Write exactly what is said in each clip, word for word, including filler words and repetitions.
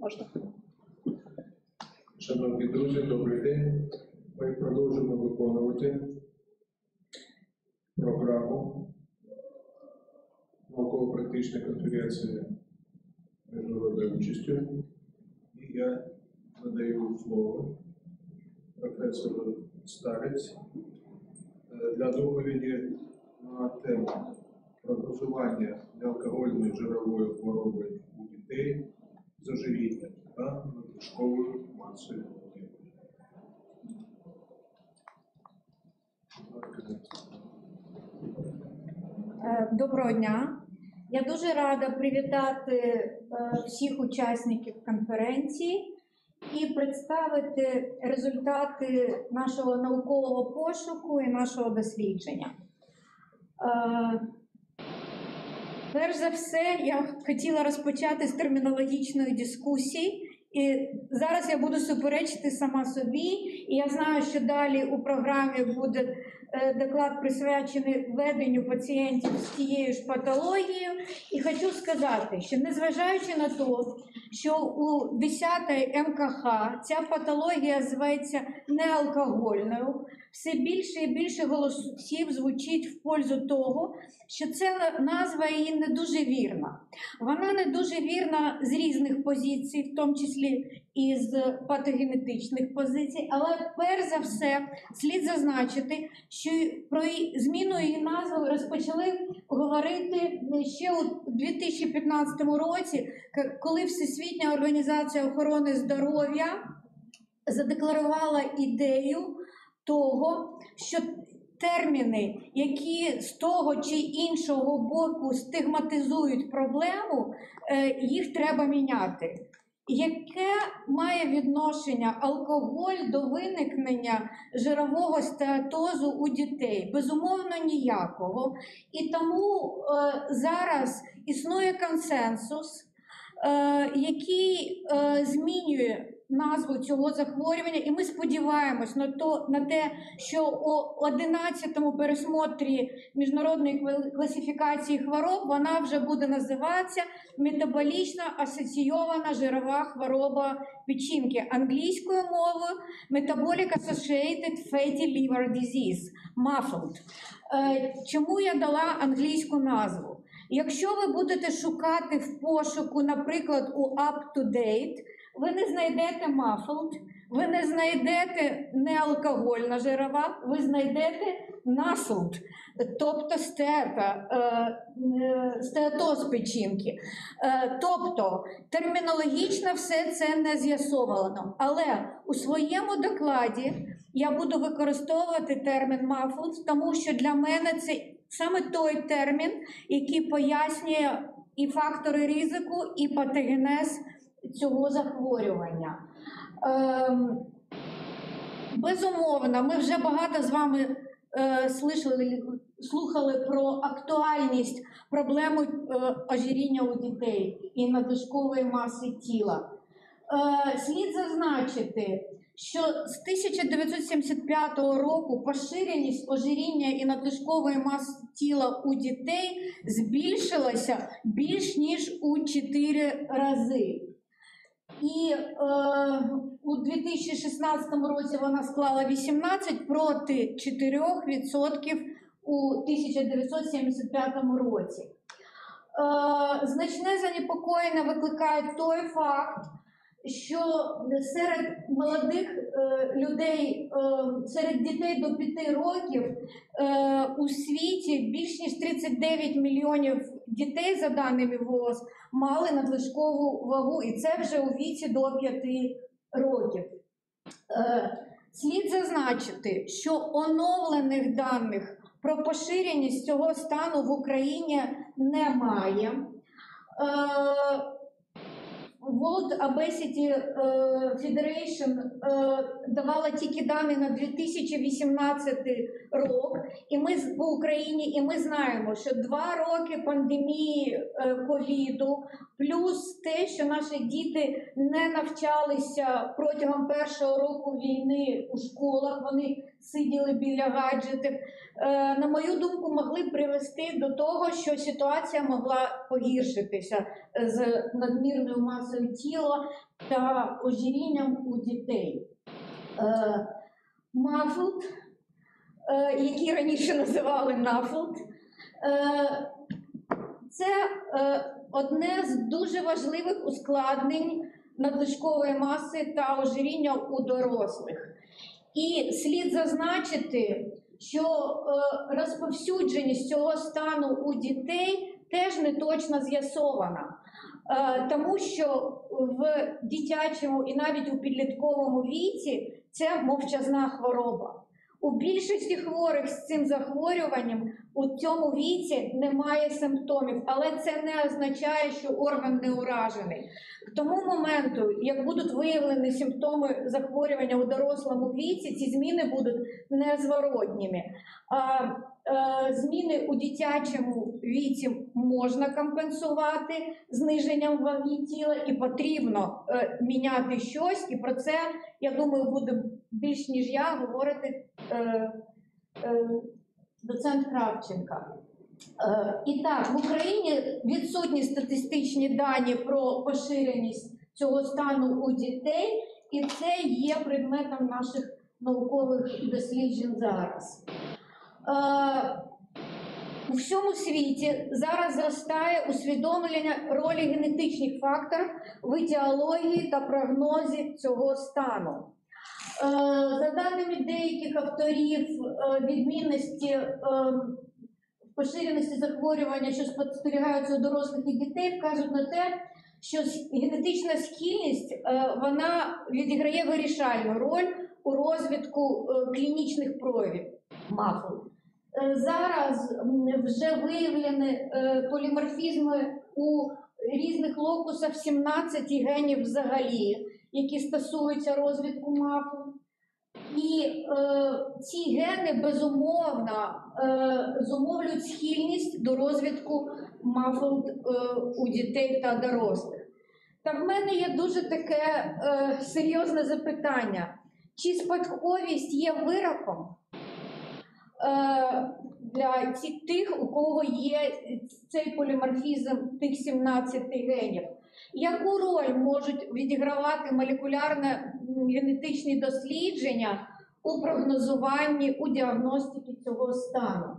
Можна. Шановні друзі, добрий день. Ми продовжуємо виконувати програму науково-практичної конференції міжнародною участю. І я надаю слово професору Старець для доповіді на тему прогнозування неалкогольної жирової хвороби у дітей з ожирінням та надлишковою масою тіла. Доброго дня. Я дуже рада привітати всіх учасників конференції і представити результати нашого наукового пошуку і нашого дослідження. Перш за все, я хотіла розпочати з термінологічної дискусії. І зараз я буду суперечити сама собі, і я знаю, що далі у програмі буде доклад присвячений веденню пацієнтів з тією ж патологією. І хочу сказати, що незважаючи на те, що у десятій ем ка ха ця патологія зветься неалкогольною, все більше і більше голосів звучить в пользу того, що ця назва її не дуже вірна. Вона не дуже вірна з різних позицій, в тому числі і з патогенетичних позицій, але перш за все слід зазначити, що про зміну її назви розпочали говорити ще у дві тисячі п'ятнадцятому році, коли Всесвітня організація охорони здоров'я задекларувала ідею того, що терміни, які з того чи іншого боку стигматизують проблему, їх треба міняти. Яке має відношення алкоголь до виникнення жирового стеатозу у дітей? Безумовно, ніякого. І тому е, зараз існує консенсус, е, який е, змінює назву цього захворювання, і ми сподіваємось на, то, на те, що у одинадцятому пересмотрі міжнародної класифікації хвороб вона вже буде називатися метаболічно асоційована жирова хвороба печінки. Англійською мовою Metabolic Associated Fatty Liver Disease, мафлд. Чому я дала англійську назву? Якщо ви будете шукати в пошуку, наприклад, у UpToDate, ви не знайдете мафлд, ви не знайдете неалкогольна жирова, ви знайдете наслд, тобто стеата, е, стеатоз печінки. Е, тобто термінологічно все це не з'ясовано. Але у своєму докладі я буду використовувати термін мафлд, тому що для мене це саме той термін, який пояснює і фактори ризику, і патогенез цього захворювання. Ем, безумовно, ми вже багато з вами е, слухали, слухали про актуальність проблеми е, ожиріння у дітей і надлишкової маси тіла. Е, слід зазначити, що з тисяча дев'ятсот сімдесят п'ятого року поширеність ожиріння і надлишкової маси тіла у дітей збільшилася більш ніж у чотири рази. І е, у дві тисячі шістнадцятому році вона склала вісімнадцять проти чотирьох відсотків у тисяча дев'ятсот сімдесят п'ятому році. Е, значне занепокоєння викликає той факт, що серед молодих е, людей, е, серед дітей до п'яти років е, у світі більш ніж тридцять дев'ять мільйонів дітей, за даними ВООЗ, мали надлишкову вагу, і це вже у віці до п'яти років. Е, слід зазначити, що оновлених даних про поширеність цього стану в Україні немає. Е, World Obesity Federation давала тільки дані на дві тисячі вісімнадцятий рік, і ми по Україні, і ми знаємо, що два роки пандемії ковіду, плюс те, що наші діти не навчалися протягом першого року війни у школах, вони сиділи біля гаджетів, е, на мою думку, могли привести до того, що ситуація могла погіршитися з надмірною масою тіла та ожирінням у дітей. Е, Мафлд, е, який раніше називали Нафлд, е, це е, одне з дуже важливих ускладнень надлишкової маси та ожиріння у дорослих. І слід зазначити, що е, розповсюдженість цього стану у дітей теж не точно з'ясована, е, тому що в дитячому і навіть у підлітковому віці це мовчазна хвороба. У більшості хворих з цим захворюванням у цьому віці немає симптомів, але це не означає, що орган не уражений. К тому моменту, як будуть виявлені симптоми захворювання у дорослому віці, ці зміни будуть незворотніми. А, е, зміни у дитячому віці можна компенсувати зниженням ваги тіла, і потрібно е, міняти щось, і про це, я думаю, буде більш ніж я говорити е, е, доцент Кравченка. Е, і так, в Україні відсутні статистичні дані про поширеність цього стану у дітей, і це є предметом наших наукових досліджень зараз. Е, у всьому світі зараз зростає усвідомлення ролі генетичних факторів в етіології та прогнозі цього стану. За даними деяких авторів, відмінності в поширеності захворювання, що спостерігаються у дорослих і дітей, вказують на те, що генетична схильність вона відіграє вирішальну роль у розвитку клінічних проявів мафу. Зараз вже виявлені поліморфізми у різних локусах сімнадцяти генів взагалі, які стосуються розвитку мафу. І е, ці гени, безумовно, е, зумовлюють схильність до розвитку мафу е, у дітей та дорослих. Та в мене є дуже таке е, серйозне запитання. Чи спадковість є вироком е, для цих тих, у кого є цей поліморфізм тих сімнадцяти генів? Яку роль можуть відігравати молекулярно-генетичні дослідження у прогнозуванні, у діагностиці цього стану?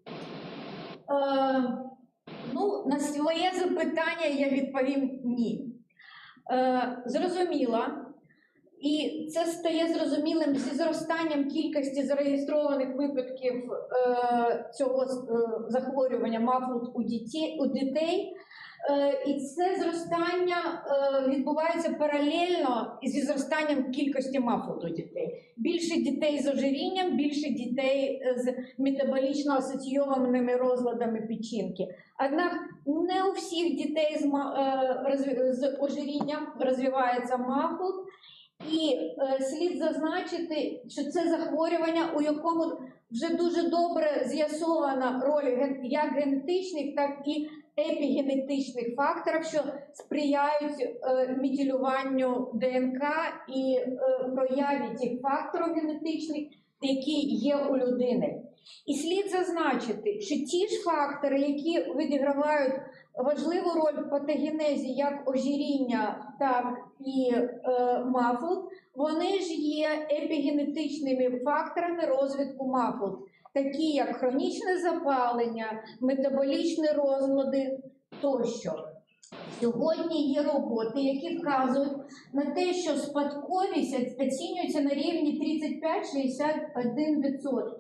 Е, ну, на своє запитання я відповім ні. Е, зрозуміло, і це стає зрозумілим зі зростанням кількості зареєстрованих випадків е, цього е, захворювання мафу у дітей, у дітей. І це зростання відбувається паралельно зі зростанням кількості мафу у дітей. Більше дітей з ожирінням, більше дітей з метаболічно асоційованими розладами печінки. Однак не у всіх дітей з ожирінням розвивається мафу. І слід зазначити, що це захворювання, у якому вже дуже добре з'ясована роль як генетичних, так і епігенетичних факторів, що сприяють е, метилюванню ДНК і е, прояві тих факторів генетичних, які є у людини. І слід зазначити, що ті ж фактори, які відігравають важливу роль в патогенезі, як ожиріння, так і е, мафу, вони ж є епігенетичними факторами розвитку мафу, такі як хронічне запалення, метаболічні розлади тощо. Сьогодні є роботи, які вказують на те, що спадковість оцінюється на рівні тридцять п'ять - шістдесят один відсоток.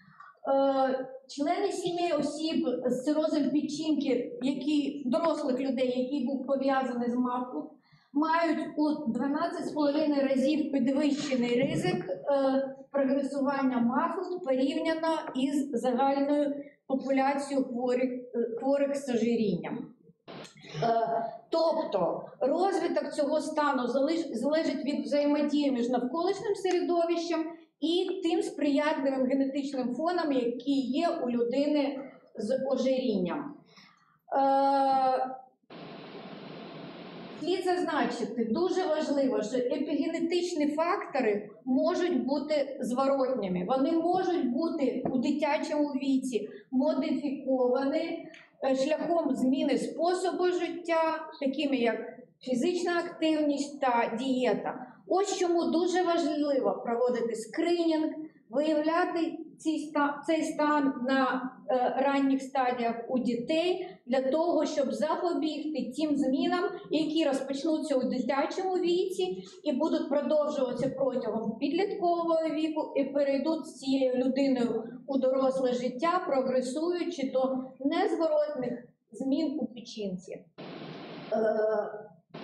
Члени сімей осіб з цирозом печінки, які, дорослих людей, які був пов'язаний з мафу, мають у дванадцять з половиною разів підвищений ризик е, прогресування мафу порівняно із загальною популяцією хворих, хворих з ожирінням. Е, тобто розвиток цього стану залеж, залежить від взаємодії між навколишнім середовищем і тим сприятливим генетичним фоном, який є у людини з ожирінням. Е, Слід зазначити, дуже важливо, що епігенетичні фактори можуть бути зворотніми. Вони можуть бути у дитячому віці модифіковані е, шляхом зміни способу життя, такими як фізична активність та дієта. Ось чому дуже важливо проводити скринінг, виявляти цей стан, цей стан на е, ранніх стадіях у дітей для того, щоб запобігти тим змінам, які розпочнуться у дитячому віці і будуть продовжуватися протягом підліткового віку і перейдуть з цією людиною у доросле життя, прогресуючи до незворотних змін у печінці. Е,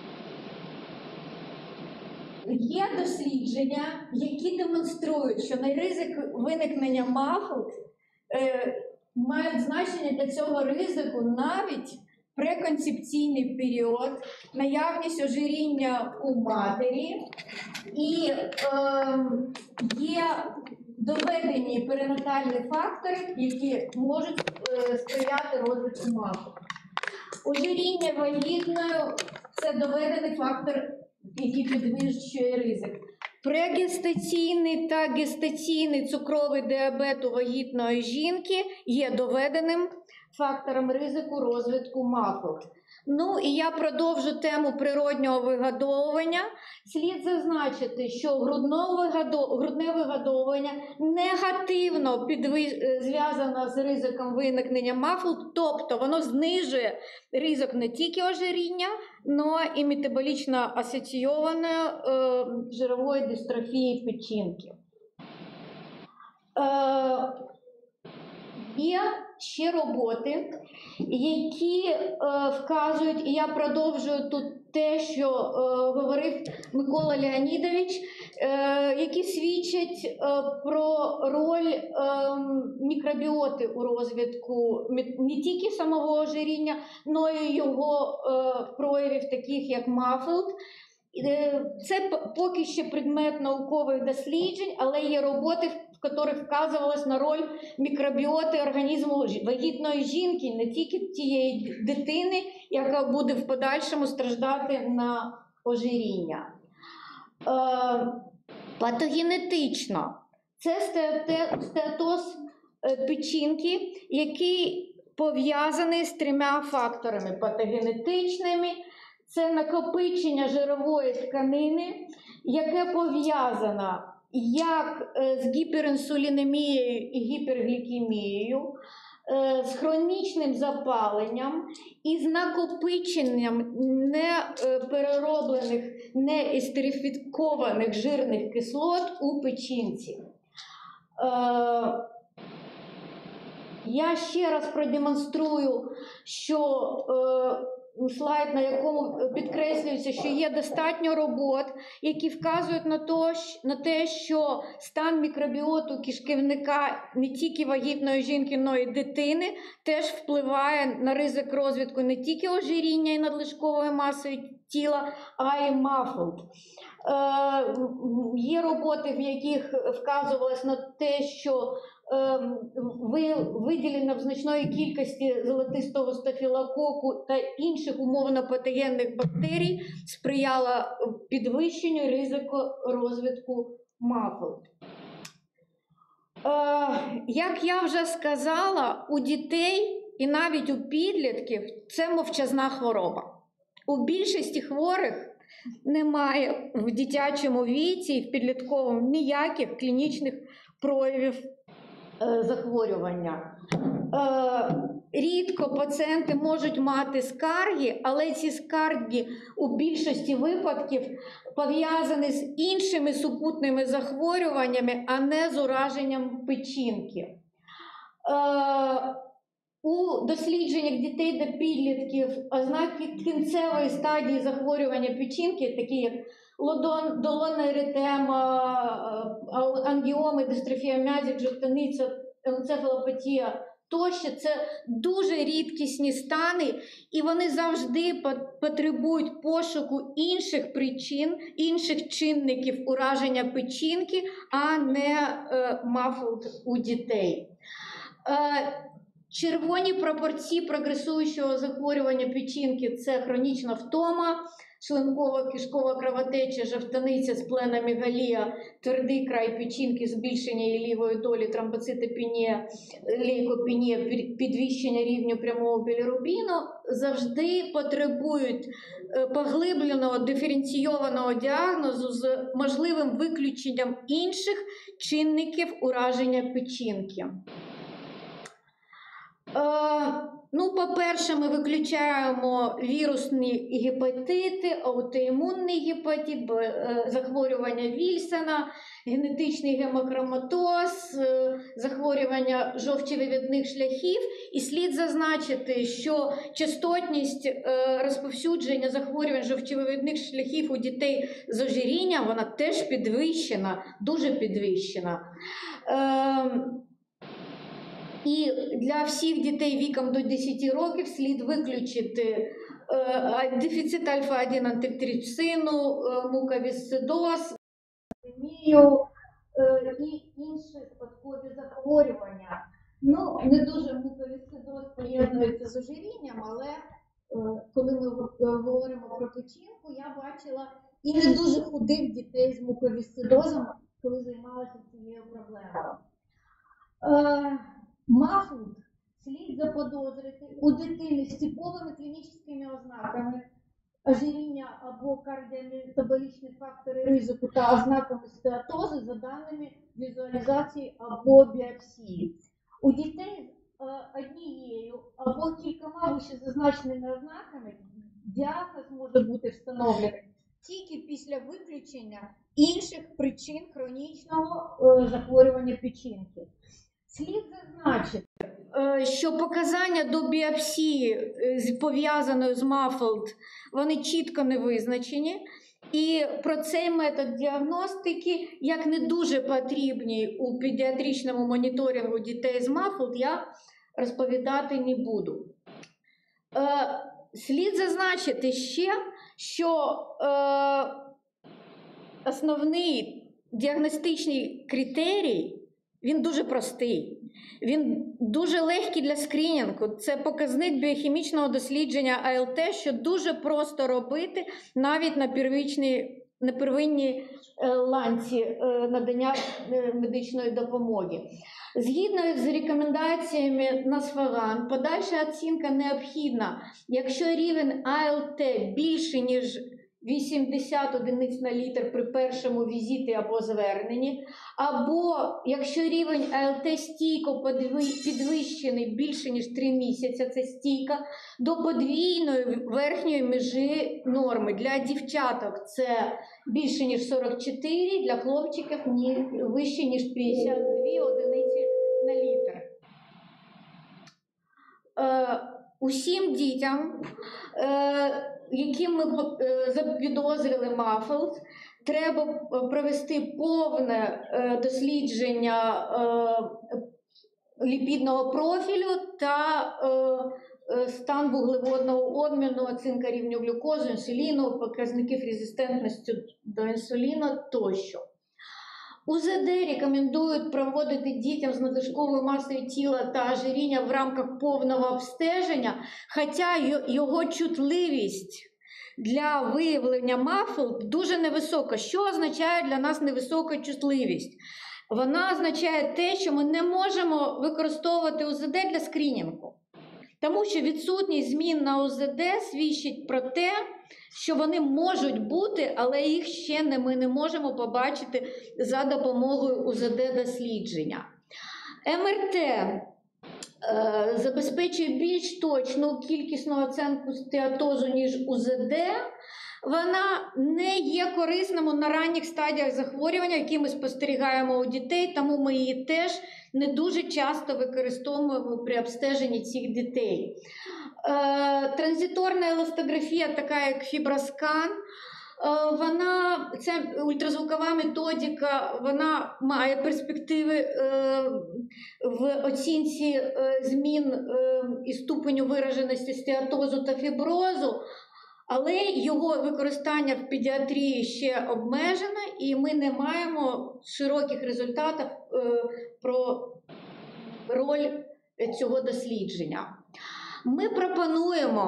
Є дослідження, які демонструють, що на ризик виникнення МАФЛ е, мають значення для цього ризику навіть преконцепційний період, наявність ожиріння у матері і е, є доведені перинатальні фактори, які можуть е, сприяти розвитку МАФЛ. Ожиріння вагітною – це доведений фактор, який підвищує ризик. Прегестаційний та гестаційний цукровий діабет у вагітної жінки є доведеним фактором ризику розвитку МАФЛ. Ну і я продовжу тему природнього вигодовування. Слід зазначити, що грудне вигодовування негативно підви... зв'язано з ризиком виникнення МАФЛ, тобто воно знижує ризик не тільки ожиріння, але і метаболічно асоційованої е, жирової дистрофії печінки. Е, Є ще роботи, які е, вказують, і я продовжую тут те, що е, говорив Микола Леонідович, е, які свідчать е, про роль е, мікробіоти у розвитку не тільки самого ожиріння, але й його е, проявів, таких як МАФЛ. Це поки ще предмет наукових досліджень, але є роботи, в яких вказувалось на роль мікробіоти організму вагітної жінки, не тільки тієї дитини, яка буде в подальшому страждати на ожиріння. Е, патогенетично це стеатоз печінки, який пов'язаний з трьома факторами патогенетичними. Це накопичення жирової тканини, яке пов'язано як з гіперінсулінемією і гіперглікемією, з хронічним запаленням і з накопиченням неперероблених, неестерифікованих жирних кислот у печінці. Я ще раз продемонструю, що слайд, на якому підкреслюється, що є достатньо робот, які вказують на, то, на те, що стан мікробіоту кишківника не тільки вагітної жінки, але й дитини теж впливає на ризик розвитку не тільки ожиріння і надлишкової маси тіла, а й МАФЛ. Е, є роботи, в яких вказувалось на те, що виділення в значної кількості золотистого стафілококу та інших умовно патогенних бактерій сприяло підвищенню ризику розвитку МАФЛ. Як я вже сказала, у дітей і навіть у підлітків це мовчазна хвороба. У більшості хворих немає в дитячому віці і в підлітковому ніяких клінічних проявів захворювання. Рідко пацієнти можуть мати скарги, але ці скарги у більшості випадків пов'язані з іншими супутними захворюваннями, а не з ураженням печінки. У дослідженнях дітей та підлітків ознаки кінцевої стадії захворювання печінки, такі як долонна еритема, ангіоми, дистрофія м'язів, жовтаниця, енцефалопатія тощо, це дуже рідкісні стани, і вони завжди потребують пошуку інших причин, інших чинників ураження печінки, а не МАФЛ у дітей. Червоні пропорції прогресуючого захворювання печінки – це хронічна втома, шлунково-кишкова кровотеча, жовтаниця, спленомегалія, твердий край печінки, збільшення її лівої долі, тромбоцитопенія, лейкопенія, підвищення рівню прямого білірубіну, завжди потребують поглибленого диференційованого діагнозу з можливим виключенням інших чинників ураження печінки. Ну, по-перше, ми виключаємо вірусні гепатити, аутоімунний гепатит, захворювання Вільсона, генетичний гемохроматоз, захворювання жовчовивідних шляхів. І слід зазначити, що частотність розповсюдження захворювань жовчовивідних шляхів у дітей з ожирінням, вона теж підвищена, дуже підвищена. І для всіх дітей віком до десяти років слід виключити е, дефіцит альфа один антитрипсину, е, муковісцидоз, анемію е, і інші спадкові захворювання. Ну, не дуже муковісцидоз поєднується з ожирінням, але е, коли ми говоримо про печінку, я бачила і не дуже худих дітей з муковісцидозом, коли займалася цією проблемою. Е, Мафлд слід заподозрити у дитини з типовими клінічними ознаками ожиріння або кардіометаболічні фактори ризику та ознаками стеатози за даними візуалізації або біопсії. У дітей з однією або кількома вищезазначеними ознаками діагноз може бути встановлений тільки після виключення інших причин хронічного захворювання печінки. Слід зазначити, що показання до біопсії, пов'язаної з Мафлд, вони чітко не визначені. І про цей метод діагностики, як не дуже потрібний у педіатричному моніторингу дітей з Мафлд, я розповідати не буду. Слід зазначити ще, що основний діагностичний критерій, він дуже простий, він дуже легкий для скринінгу. Це показник біохімічного дослідження А Л Т, що дуже просто робити навіть на первинній, на первинній ланці надання медичної допомоги. Згідно з рекомендаціями Насфаган, подальша оцінка необхідна, якщо рівень А Л Т більше, ніж вісімдесят одиниць на літр при першому візиті або зверненні, або якщо рівень А Л Т стійко підвищений більше, ніж три місяці, це стійка, до подвійної верхньої межі норми. Для дівчаток це більше, ніж сорок чотири, для хлопчиків вище, ніж п'ятдесят дві одиниці на літр. Е, усім дітям, е, яким ми запідозрили Мафлд, треба провести повне дослідження ліпідного профілю та стан вуглеводного обміну, оцінка рівню глюкози, інсуліну, показників резистентності до інсуліну тощо. У З Д рекомендують проводити дітям з надлишковою масою тіла та ожиріння в рамках повного обстеження, хоча його чутливість для виявлення Мафлд дуже невисока. Що означає для нас невисока чутливість? Вона означає те, що ми не можемо використовувати У З Д для скринінгу. Тому що відсутність змін на У З Д свідчить про те, що вони можуть бути, але їх ще не, ми не можемо побачити за допомогою У З Д дослідження. Ем Р Т е, забезпечує більш точну кількісну оцінку стеатозу, ніж У З Д. Вона не є корисною на ранніх стадіях захворювання, які ми спостерігаємо у дітей, тому ми її теж не дуже часто використовуємо при обстеженні цих дітей. Е, транзиторна еластографія, така як фіброскан, е, вона, це ультразвукова методика, вона має перспективи е, в оцінці е, змін е, і ступеню вираженості стеатозу та фіброзу, але його використання в педіатрії ще обмежено, і ми не маємо широких результатів е, про роль цього дослідження. Ми пропонуємо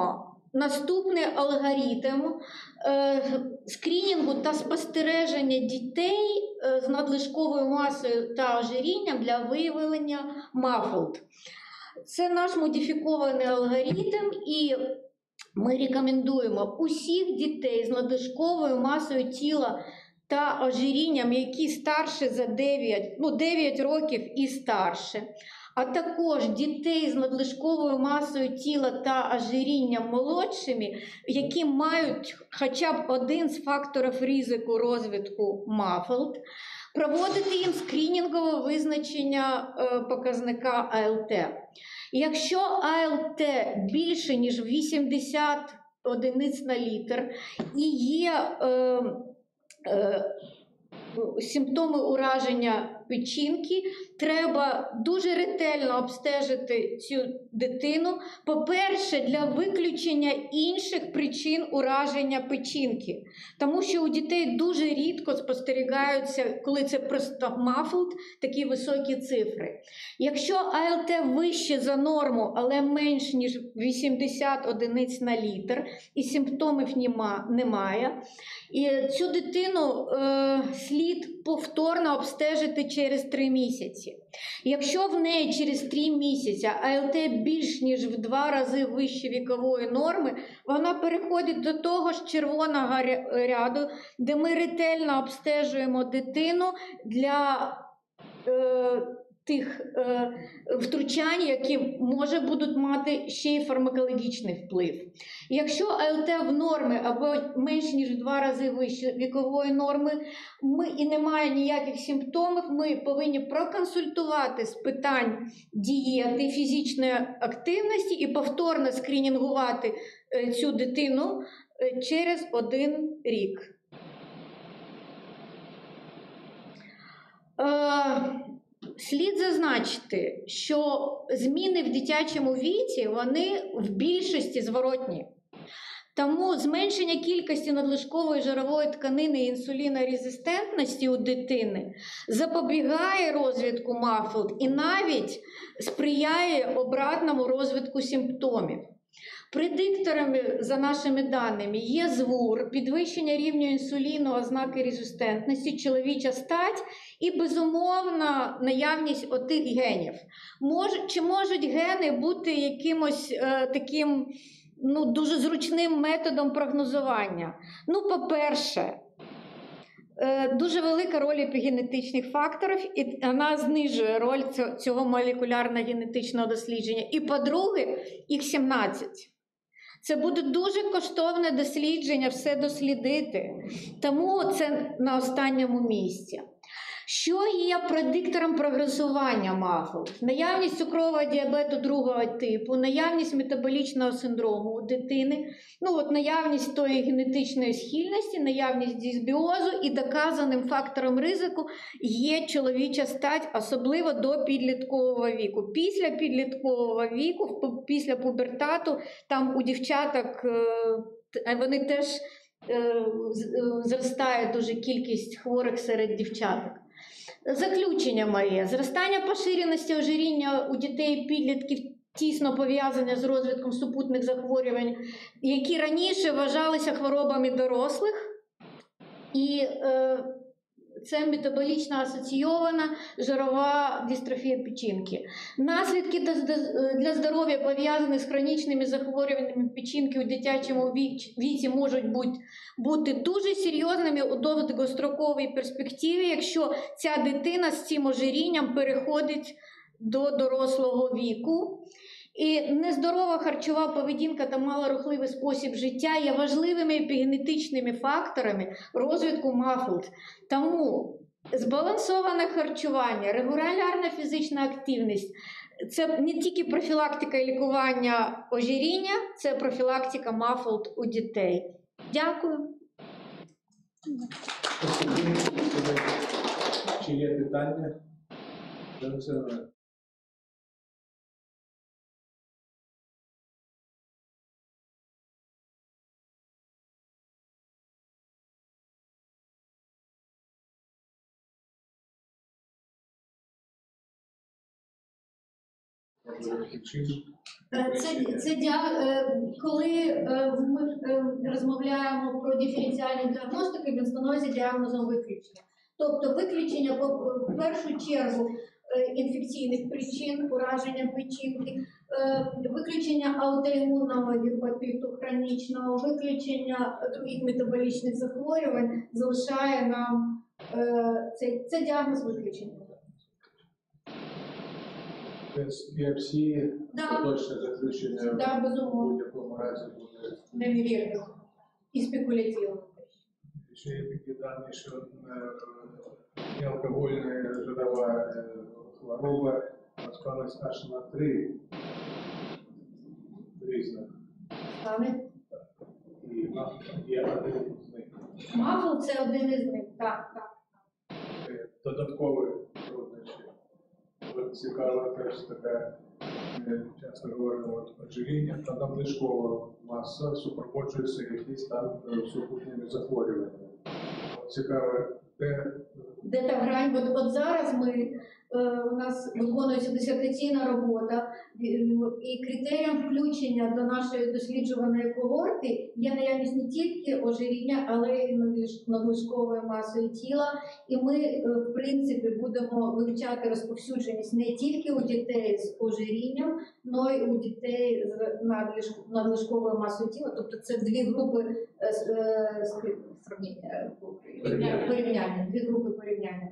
наступний алгоритм е, скрінінгу та спостереження дітей е, з надлишковою масою та ожирінням для виявлення мафлд. Це наш модифікований алгоритм, і ми рекомендуємо усіх дітей з надлишковою масою тіла та ожирінням, які старше за дев'ять, ну, дев'ять років і старше, а також дітей з надлишковою масою тіла та ожирінням молодшими, які мають хоча б один з факторів ризику розвитку мафлд, проводити їм скринінгове визначення е, показника А Л Т. Якщо А Л Т більше, ніж вісімдесят одиниць на літр і є е, е, симптоми ураження печінки, треба дуже ретельно обстежити цю дитину, по-перше, для виключення інших причин ураження печінки. Тому що у дітей дуже рідко спостерігаються, коли це просто мафлд, такі високі цифри. Якщо А Л Т вище за норму, але менш ніж вісімдесят одиниць на літр, і симптомів немає, і цю дитину е, слід повторно обстежити через три місяці. Якщо в неї через три місяці А Л Т більш ніж в два рази вище вікової норми, вона переходить до того ж червоного ряду, де ми ретельно обстежуємо дитину для е, тих е, втручань, які може будуть мати ще й фармакологічний вплив. Якщо А Л Т в нормі або менш ніж в два рази вище вікової норми, ми, і немає ніяких симптомів, ми повинні проконсультувати з питань дієти, фізичної активності і повторно скринінгувати е, цю дитину е, через один рік. Е, Слід зазначити, що зміни в дитячому віці, вони в більшості зворотні. Тому зменшення кількості надлишкової жирової тканини і інсулінорезистентності у дитини запобігає розвитку мафлд і навіть сприяє обратному розвитку симптомів. Предикторами, за нашими даними, є звур, підвищення рівня інсуліну, ознаки резистентності, чоловіча стать і, безумовно, наявність отих генів. Мож, чи можуть гени бути якимось е, таким ну, дуже зручним методом прогнозування? Ну, по-перше, е, дуже велика роль епігенетичних факторів, і вона знижує роль цього молекулярно-генетичного дослідження. І, по-друге, їх сімнадцять. Це буде дуже коштовне дослідження, все дослідити. Тому це на останньому місці. Що є предиктором прогресування мафлд? Наявність цукрового діабету другого типу, наявність метаболічного синдрому у дитини, ну от наявність тої генетичної схильності, наявність дисбіозу і доказаним фактором ризику є чоловіча стать, особливо до підліткового віку. Після підліткового віку, після пубертату, там у дівчаток, вони теж зростає дуже кількість хворих серед дівчаток. Заключення моє. Зростання поширеності ожиріння у дітей і підлітків тісно пов'язане з розвитком супутних захворювань, які раніше вважалися хворобами дорослих. І е, це метаболічно асоційована жирова дистрофія печінки. Наслідки для здоров'я, пов'язані з хронічними захворюваннями печінки у дитячому віці, можуть бути, бути дуже серйозними у довгостроковій перспективі, якщо ця дитина з цим ожирінням переходить до дорослого віку. І нездорова харчова поведінка та малорухливий спосіб життя є важливими епігенетичними факторами розвитку мафлд. Тому збалансоване харчування, регулярна фізична активність – це не тільки профілактика і лікування ожиріння, це профілактика мафлд у дітей. Дякую. Чи є питання? можливо, яким Це, це дя- е, коли е, ми е, розмовляємо про диференціальну діагностику, він встановлюється діагнозом виключення. Тобто виключення по в першу чергу е, інфекційних причин, ураження печінки, е, виключення аутоімунного гепатиту хронічного, виключення других метаболічних захворювань залишає нам е, цей, це діагноз виключення. є всі Да. точне заключення Да, в безумовно. будь-якому разі буде. Невірно і спекулятивно. Ще є такі дані, що неалкогольна жирова е, хвороба розпалась аж на три різних. Стане. І на- є один з них. Мафл це один із них. Так, так. Е, Додаткові труднощі. От цікава теж така, ми часто говоримо, от ожиріння та надлишкова маса супроводжується якісь там е, супутніми захворюваннями. От цікаве, де Де та грань? От, от зараз ми, е, у нас виконується дисертаційна робота, е, і критерієм включення до нашої досліджуваної когорти є наявність не тільки ожиріння, але й надлиш- надлишкової маси тіла. І ми, е, в принципі, будемо вивчати розповсюдженість не тільки у дітей з ожирінням, але й у дітей з надлиш- надлишковою масою тіла. Тобто це дві групи е, з- е, з- сравнення, порівняння, порівняння, дві групи порівняння.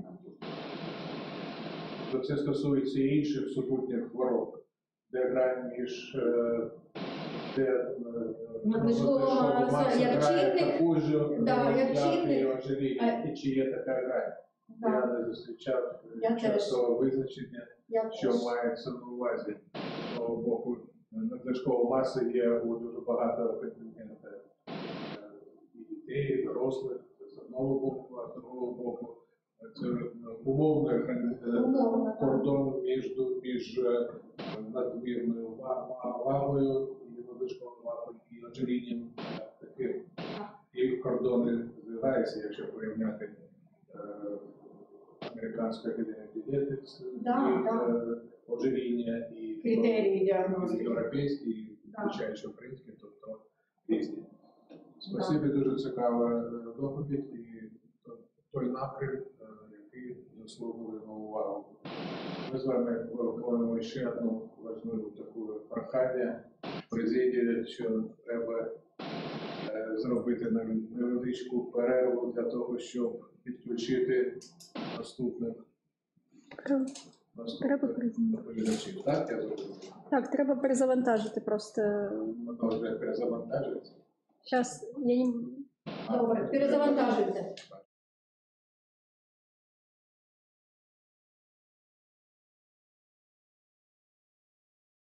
то це стосується і інших супутніх хвороб, де грань між е, де е, Надлишкова надлишкова маса як грає чинник, таку ж да, роль, як як чинник. і ожиріння, Е, і чи є така грань. Я Так, не зустрічав Я часового визначення, я що теж. мається на увазі. З того боку, надлишкова маса є у дуже багато контингентів е, і дітей, і дорослих, з одного боку, а з другого боку. Це умовний Умовно, так. кордон між, між е, надмірною ва- ва- вагою і надлишковою вагою і ожирінням таким. І кордони здвигаються, якщо порівняти е, американську академію дієтикс, Да, і да. е, ожиріння, і Критерії і діагностики. європейські, і Да. включаючи українські, тобто різні. Спасибі, дуже цікава е, доповідь і то- той напрям, е, який заслуговує на увагу. Ми з вами виконуємо ще одну важливу таку прохання президії, що треба е, зробити нам невеличку перерву для того, щоб підключити наступних Треба наступних перезавантажити. доповідачів. Так, я зрозумів. Так, треба перезавантажити просто. Воно вже перезавантажується. Зараз я не... А, Добре, перезавантажуйте. Так.